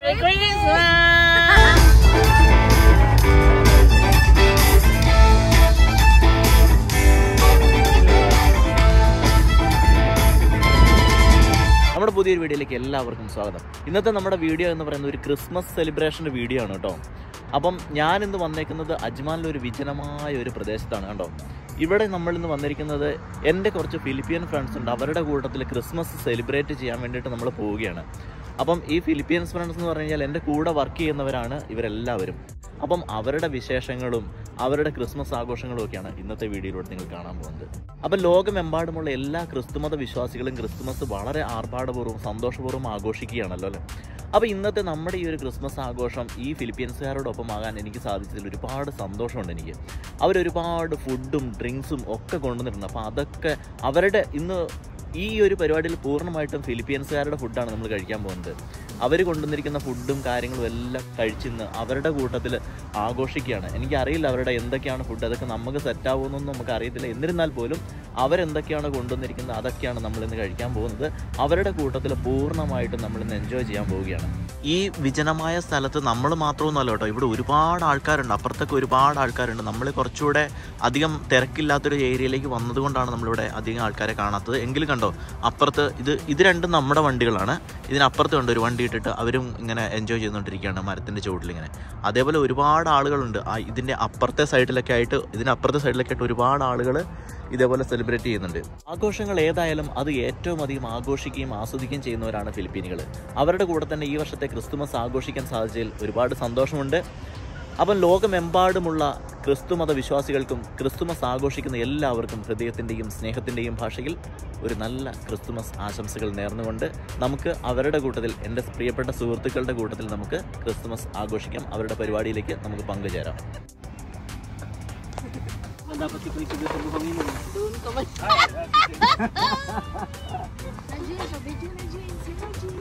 നമ്മുടെ പുതിയൊരു വീഡിയോയിലേക്ക് എല്ലാവർക്കും സ്വാഗതം. ഇന്നത്തെ നമ്മുടെ വീഡിയോ എന്ന് പറയുന്നത് ഒരു ക്രിസ്മസ് സെലിബ്രേഷൻ്റെ വീഡിയോ ആണ് കേട്ടോ. അപ്പം ഞാനിന്ന് വന്നേക്കുന്നത് അജ്മാനിലെ ഒരു വിജനമായ ഒരു പ്രദേശത്താണ് കേട്ടോ. ഇവിടെ നമ്മളിന്ന് വന്നിരിക്കുന്നത് എൻ്റെ കുറച്ച് ഫിലിപ്പിയൻ ഫ്രണ്ട്സ് ഉണ്ട്. അവരുടെ കൂട്ടത്തിൽ ക്രിസ്മസ് സെലിബ്രേറ്റ് ചെയ്യാൻ വേണ്ടിയിട്ട് നമ്മൾ പോവുകയാണ്. അപ്പം ഈ ഫിലിപ്പീൻസ് ഫ്രണ്ട്സ് എന്ന് പറഞ്ഞു കഴിഞ്ഞാൽ എൻ്റെ കൂടെ വർക്ക് ചെയ്യുന്നവരാണ് ഇവരെല്ലാവരും. അപ്പം അവരുടെ വിശേഷങ്ങളും അവരുടെ ക്രിസ്മസ് ആഘോഷങ്ങളും ഒക്കെയാണ് ഇന്നത്തെ വീഡിയോയിലൂടെ നിങ്ങൾ കാണാൻ പോകുന്നത്. അപ്പം ലോകമെമ്പാടുമുള്ള എല്ലാ ക്രിസ്തുമത വിശ്വാസികളും ക്രിസ്മസ് വളരെ ആർഭാടപൂർവ്വം സന്തോഷപൂർവ്വം ആഘോഷിക്കുകയാണല്ലോ അല്ലേ. അപ്പോൾ ഇന്നത്തെ നമ്മുടെ ഈ ഒരു ക്രിസ്മസ് ആഘോഷം ഈ ഫിലിപ്പീൻസുകാരോടൊപ്പം ആകാൻ എനിക്ക് സാധിച്ചതിൽ ഒരുപാട് സന്തോഷമുണ്ട് എനിക്ക്. അവരൊരുപാട് ഫുഡും ഡ്രിങ്ക്സും ഒക്കെ കൊണ്ടുവന്നിട്ടുണ്ട്. അപ്പോൾ അതൊക്കെ അവരുടെ ഇന്ന് ഈ ഒരു പരിപാടിയിൽ പൂർണ്ണമായിട്ടും ഫിലിപ്പീൻസുകാരുടെ ഫുഡാണ് നമ്മൾ കഴിക്കാൻ പോകുന്നത്. അവർ കൊണ്ടുവന്നിരിക്കുന്ന ഫുഡും കാര്യങ്ങളും എല്ലാം കഴിച്ചിന്ന് അവരുടെ കൂട്ടത്തിൽ ആഘോഷിക്കുകയാണ്. എനിക്കറിയില്ല അവരുടെ എന്തൊക്കെയാണ് ഫുഡ്, അതൊക്കെ നമുക്ക് സെറ്റാവുമെന്നൊന്നും നമുക്ക് അറിയത്തില്ല. എന്നിരുന്നാൽ പോലും അവരെന്തൊക്കെയാണ് കൊണ്ടുവന്നിരിക്കുന്നത് അതൊക്കെയാണ് നമ്മളിന്ന് കഴിക്കാൻ പോകുന്നത്. അവരുടെ കൂട്ടത്തിൽ പൂർണ്ണമായിട്ടും നമ്മളിന്ന് എൻജോയ് ചെയ്യാൻ പോവുകയാണ്. ഈ വിജനമായ സ്ഥലത്ത് നമ്മൾ മാത്രമൊന്നുമല്ല കേട്ടോ, ഇവിടെ ഒരുപാട് ആൾക്കാരുണ്ട്. അപ്പുറത്തൊക്കെ ഒരുപാട് ആൾക്കാരുണ്ട്. നമ്മൾ കുറച്ചുകൂടെ അധികം തിരക്കില്ലാത്തൊരു ഏരിയയിലേക്ക് വന്നതുകൊണ്ടാണ് നമ്മളിവിടെ അധികം ആൾക്കാരെ കാണാത്തത്. എങ്കിലും കണ്ടോ അപ്പുറത്ത് ഇത് രണ്ടും നമ്മുടെ വണ്ടികളാണ്. ഇതിനപ്പുറത്ത് കണ്ടോ ഒരു വണ്ടി ഇട്ടിട്ട് അവരും ഇങ്ങനെ എൻജോയ് ചെയ്തുകൊണ്ടിരിക്കുകയാണ് മരത്തിൻ്റെ ചുവട്ടിലിങ്ങനെ. അതേപോലെ ഒരുപാട് ആളുകളുണ്ട് ഇതിൻ്റെ അപ്പുറത്തെ സൈഡിലൊക്കെ ആയിട്ട് ഒരുപാട് ആളുകൾ ഇതേപോലെ സെലിബ്രേറ്റ് ചെയ്യുന്നുണ്ട്. ആഘോഷങ്ങൾ ഏതായാലും അത് ഏറ്റവും അധികം ആഘോഷിക്കുകയും ആസ്വദിക്കുകയും ചെയ്യുന്നവരാണ് ഫിലിപ്പീനുകൾ. അവരുടെ കൂടെ തന്നെ ഈ വർഷത്തെ ക്രിസ്തുമസ് ആഘോഷിക്കാൻ സാധിച്ചതിൽ ഒരുപാട് സന്തോഷമുണ്ട്. അപ്പം ലോകമെമ്പാടുമുള്ള ക്രിസ്തുമത വിശ്വാസികൾക്കും ക്രിസ്തുമസ് ആഘോഷിക്കുന്ന എല്ലാവർക്കും ഹൃദയത്തിൻ്റെയും സ്നേഹത്തിൻ്റെയും ഭാഷയിൽ ഒരു നല്ല ക്രിസ്തുമസ് ആശംസകൾ നേർന്നുകൊണ്ട് നമുക്ക് അവരുടെ കൂട്ടത്തിൽ, എൻ്റെ പ്രിയപ്പെട്ട സുഹൃത്തുക്കളുടെ കൂട്ടത്തിൽ നമുക്ക് ക്രിസ്തുമസ് ആഘോഷിക്കാം. അവരുടെ പരിപാടിയിലേക്ക് നമുക്ക് പങ്കുചേരാം. Dapat ikulik dito sa buhangin mo. Doon ka man. Najin, sa video na Jin. Si Najin.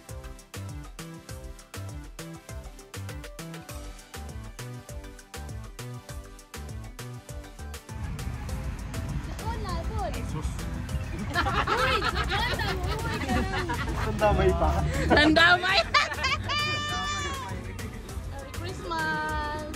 Sandamay pa. Sandamay. Merry Christmas.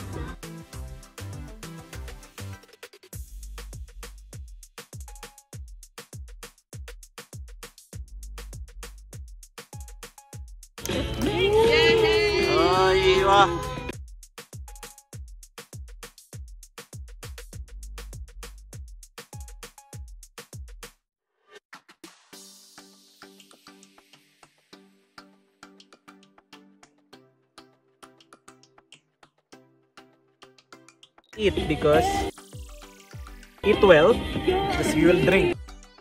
Eat because eat well because you will drink.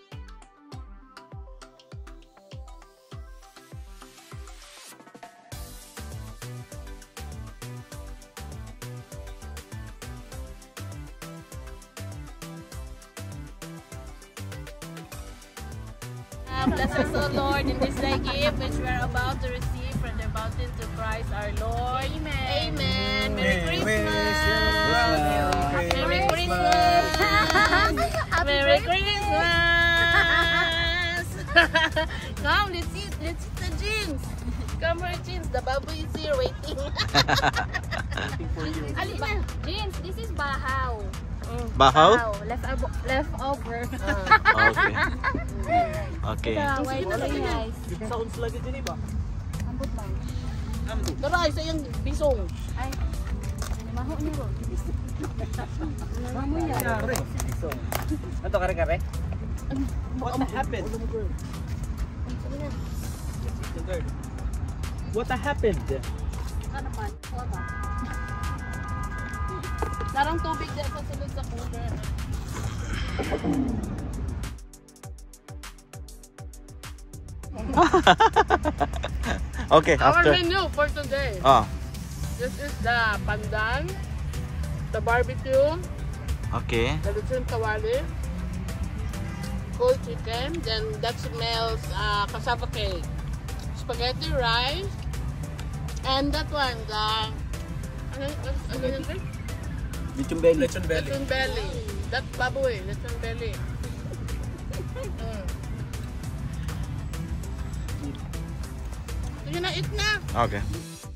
Bless us, O Lord, in this thy gift which we are about to receive from the fountains of Christ our Lord. Amen. Amen. Merry Christmas. Merry Christmas. Merry Christmas. Come, let's eat the jeans. Come here, jeans. The babu is here waiting. Alina, jeans, this is bahaw. Bahaw? Leftover. Okay. Sounds like it din ba? Ambot bang? Ambot. Daray sa yung bisong. Ay. Maho ni ro. Mamoy ya. Kare. So. Ato kare. What happened? What happened? Ano pa? Wala. Larang tubig dyan sa sulod sa cooler. Okay, after. Our menu for today. This is the pandan, the barbecue, Okay. the lechon kawali, cold chicken, then that smells cassava cake, spaghetti rice, and that one, the Lechon belly. lechon belly. That baboy, lechon belly. Sige na, eat na. Okay.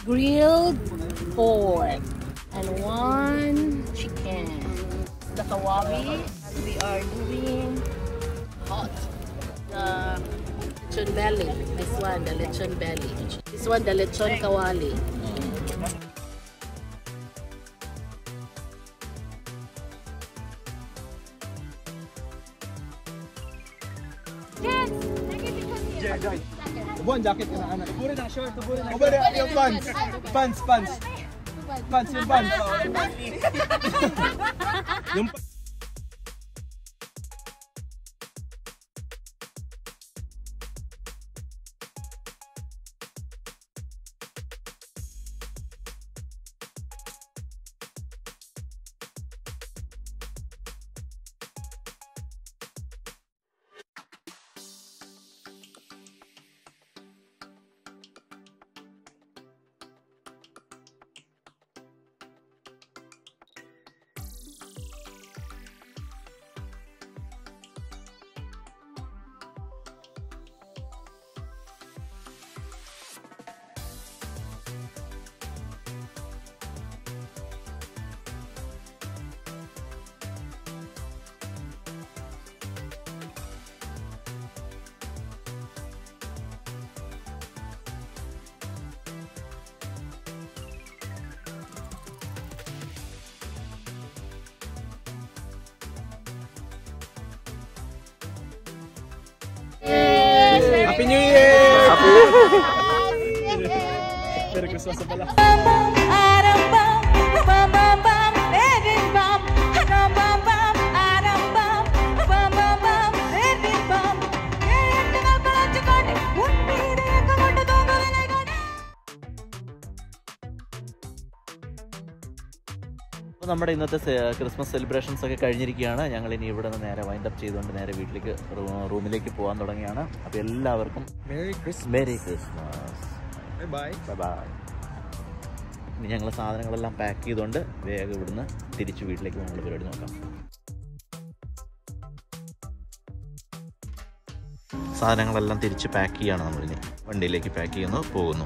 grilled pork, and 1 chicken. The kawabi, we are doing hot. The lechon belly. This one, the lechon belly. This one, the lechon kawali. Buwan jacket ka na anak. Tuburi na short, tuburi na. Tuburi yung pants. Pants. Pants yung pants. Yung Happy New Year! Merry Christmas na pala. അപ്പോൾ നമ്മുടെ ഇന്നത്തെ Christmas celebrations ഒക്കെ കഴിഞ്ഞിരിക്കുകയാണ്. ഞങ്ങൾ ഇനി ഇവിടെ നിന്ന് നേരെ വൈൻഡപ്പ് ചെയ്തുകൊണ്ട് നേരെ വീട്ടിലേക്ക് റൂമിലേക്ക് പോകാൻ തുടങ്ങിയാണ്. അപ്പോൾ എല്ലാവർക്കും Merry Christmas. Merry Christmas. Bye. Bye. ഇനി ഞങ്ങൾ സാധനങ്ങളെല്ലാം പാക്ക് ചെയ്തുകൊണ്ട് വേഗം ഇവിടുന്ന് തിരിച്ച് വീട്ടിലേക്ക് നമ്മൾ പരിപാടി നോക്കാം. സാധനങ്ങളെല്ലാം തിരിച്ച് പാക്ക് ചെയ്യാണ് നമ്മളിനി. വണ്ടിയിലേക്ക് പാക്ക് ചെയ്യുന്നു, പോകുന്നു.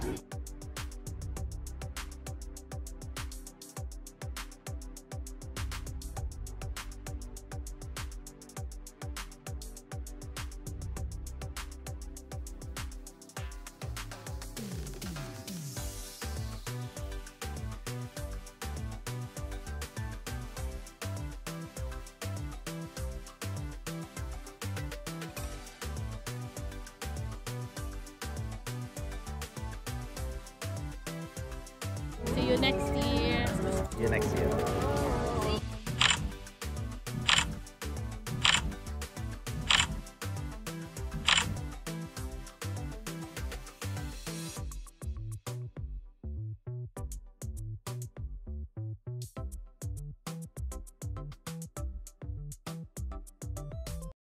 See you next year. See you next year.